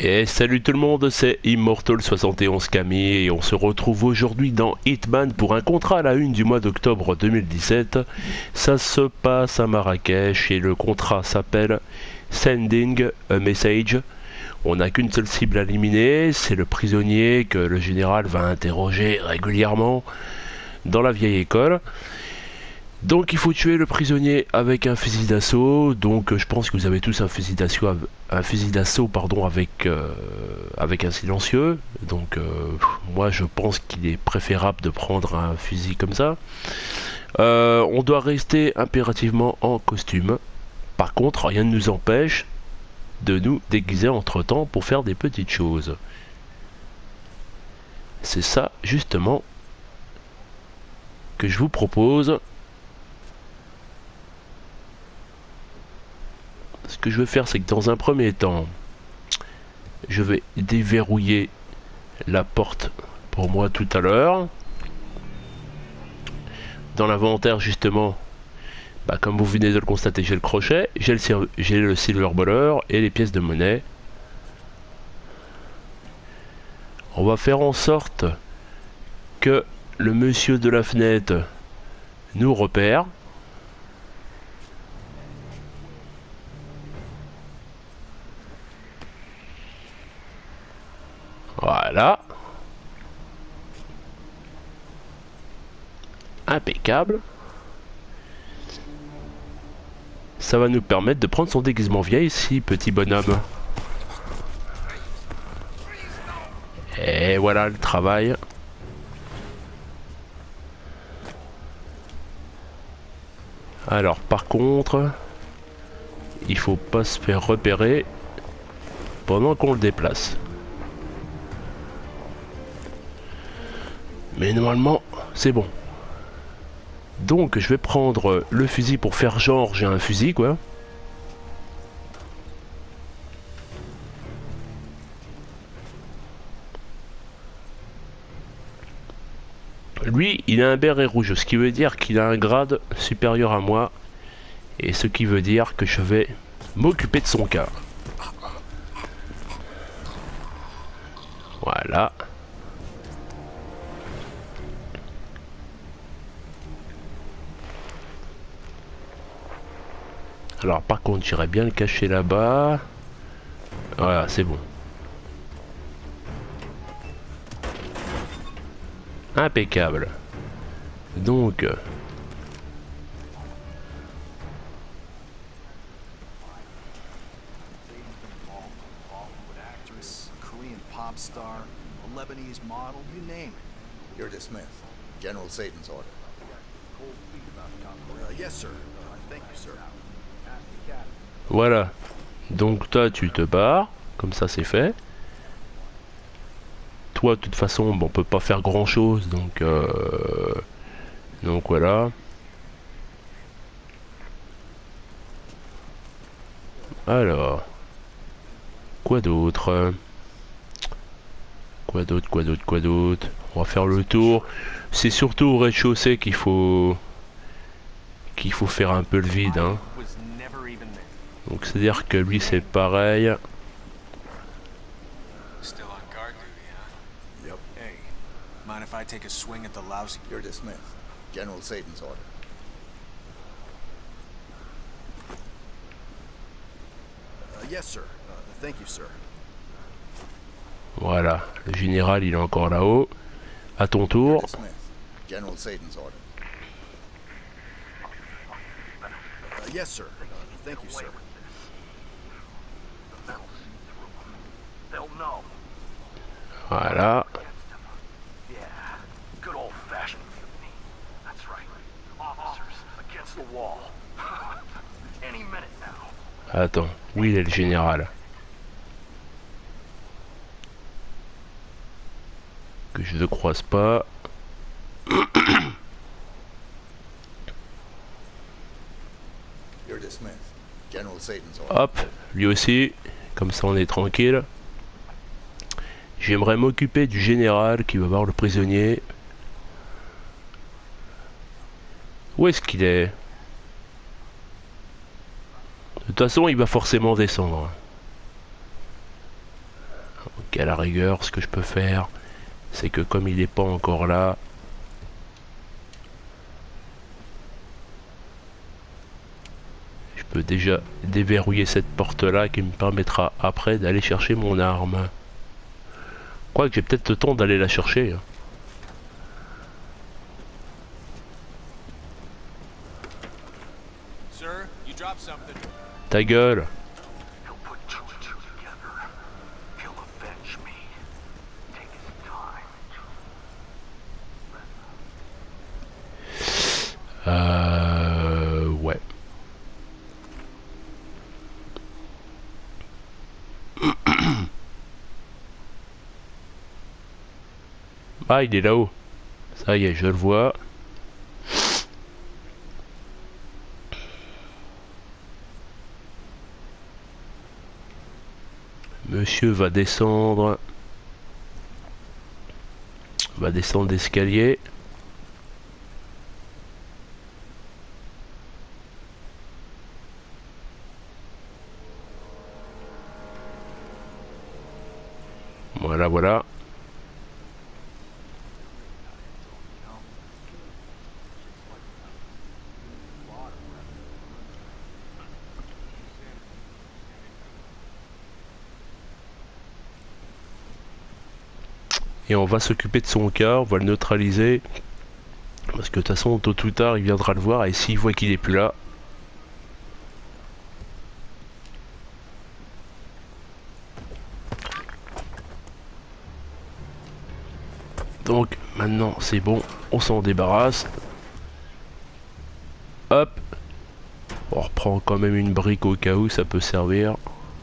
Et salut tout le monde, c'est Immortal71 Camille et on se retrouve aujourd'hui dans Hitman pour un contrat à la une du mois d'octobre 2017. Ça se passe à Marrakech et le contrat s'appelle Sending a Message. On n'a qu'une seule cible à éliminer, c'est le prisonnier que le général va interroger régulièrement dans la vieille école. Donc il faut tuer le prisonnier avec un fusil d'assaut. Donc je pense que vous avez tous un fusil d'assaut pardon, avec un silencieux. Donc moi je pense qu'il est préférable de prendre un fusil comme ça. On doit rester impérativement en costume. Par contre, rien ne nous empêche de nous déguiser entre temps pour faire des petites choses. C'est ça justement que je vous propose. Ce que je vais faire, c'est que dans un premier temps, je vais déverrouiller la porte pour moi tout à l'heure. Dans l'inventaire, justement, comme vous venez de le constater, j'ai le crochet, j'ai le silver baller et les pièces de monnaie. On va faire en sorte que le monsieur de la fenêtre nous repère. Voilà. Impeccable. Ça va nous permettre de prendre son déguisement vieil ici, petit bonhomme. Et voilà le travail. Alors par contre, il faut pas se faire repérer pendant qu'on le déplace. Mais normalement, c'est bon. Donc, je vais prendre le fusil pour faire genre j'ai un fusil, quoi. Lui, il a un béret rouge, ce qui veut dire qu'il a un grade supérieur à moi. Et ce qui veut dire que je vais m'occuper de son cas. Voilà. Alors par contre j'irais bien le cacher là-bas. Voilà, c'est bon. Impeccable. Donc You're dismissed. General Satan's order. Yes, sir. Thank you, sir. voilà. Donc toi tu te barres. Comme ça c'est fait. Toi de toute façon on peut pas faire grand chose. Donc voilà. Alors. Quoi d'autre? Quoi d'autre? On va faire le tour. C'est surtout au rez-de-chaussée qu'il faut faire un peu le vide, hein. Donc c'est à dire que lui c'est pareil. You're dismissed. General Satan's order. Yes, sir. Thank you, sir. Voilà, le général il est encore là-haut. À ton tour. General Satan's order. Yes, sir. Thank you, sir. Voilà. Attends, où il est le général? Que je ne croise pas. Hop, lui aussi. Comme ça on est tranquille. J'aimerais m'occuper du général qui va voir le prisonnier. Où est-ce qu'il est? De toute façon, il va forcément descendre. Donc à la rigueur, ce que je peux faire, c'est que comme il n'est pas encore là, je peux déjà déverrouiller cette porte-là qui me permettra après d'aller chercher mon arme. Quoique j'ai peut-être le temps d'aller la chercher. Sir, you dropped something. Ta gueule. Ouais. Ah, il est là-haut. Ça y est, je le vois. Monsieur va descendre. Va descendre l'escalier. Voilà, voilà. Et on va s'occuper de son cas, on va le neutraliser. Parce que de toute façon, tôt ou tard, il viendra le voir. Et s'il voit qu'il est plus là... Donc, maintenant, c'est bon. On s'en débarrasse. Hop. On reprend quand même une brique au cas où ça peut servir.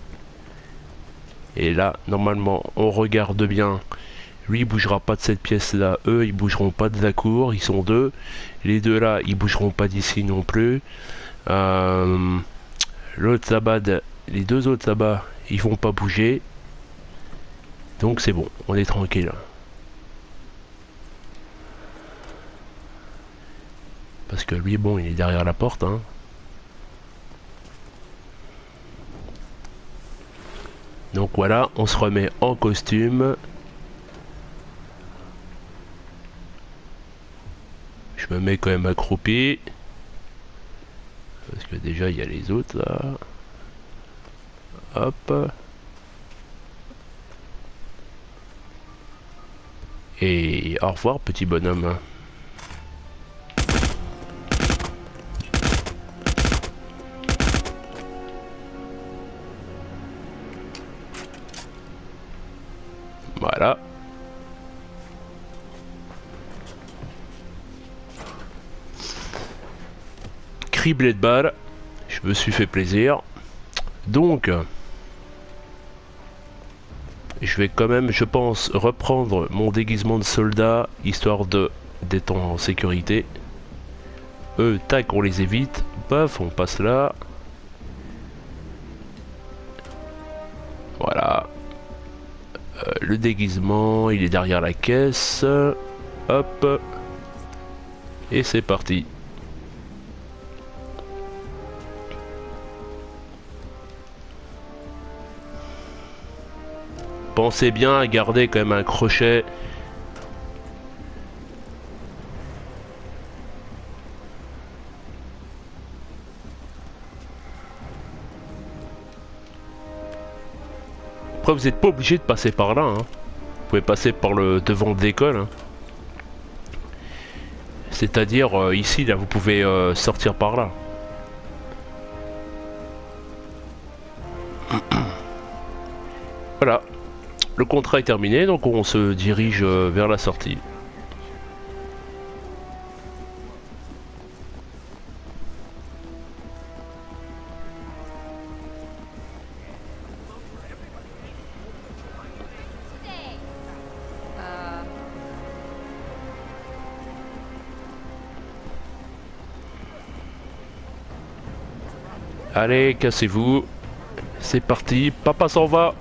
Et là, normalement, on regarde bien. Lui, il bougera pas de cette pièce-là. Eux, ils bougeront pas de la cour. Ils sont deux. Les deux là, ils bougeront pas d'ici non plus. L'autre là-bas, les deux autres là-bas, ils vont pas bouger. Donc c'est bon, on est tranquille. Parce que lui, bon, il est derrière la porte, hein. Donc voilà, on se remet en costume. Je me mets quand même accroupi. Parce que déjà, il y a les autres, là. Hop. Et au revoir, petit bonhomme. Voilà. Criblé de balles. Je me suis fait plaisir. Donc, je vais quand même, je pense, reprendre mon déguisement de soldat, histoire d'être en sécurité. Eux, tac, on les évite. Paf, on passe là. Voilà. Le déguisement, il est derrière la caisse. Hop. Et c'est parti. Pensez bien à garder quand même un crochet. Après, vous n'êtes pas obligé de passer par là, hein. Vous pouvez passer par le devant de l'école, hein. C'est-à-dire ici, là, vous pouvez sortir par là. Voilà. Le contrat est terminé, donc on se dirige vers la sortie. Allez, cassez-vous. C'est parti, papa s'en va.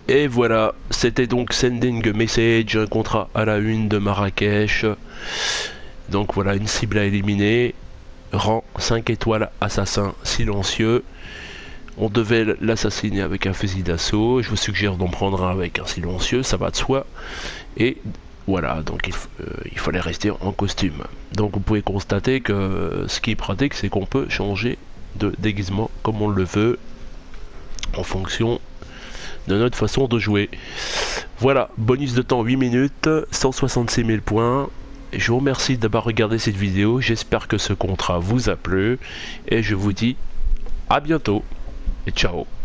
Et voilà, c'était donc Sending Message, un contrat à la une de Marrakech. Donc voilà, une cible à éliminer. Rang 5 étoiles, assassin silencieux. On devait l'assassiner avec un fusil d'assaut. Je vous suggère d'en prendre un avec un silencieux, ça va de soi. Et voilà, donc il fallait rester en costume. Donc vous pouvez constater que ce qui est pratique, c'est qu'on peut changer de déguisement comme on le veut en fonction de notre façon de jouer. Voilà, bonus de temps 8 minutes, 166 000 points. Je vous remercie d'avoir regardé cette vidéo, j'espère que ce contrat vous a plu et je vous dis à bientôt et ciao.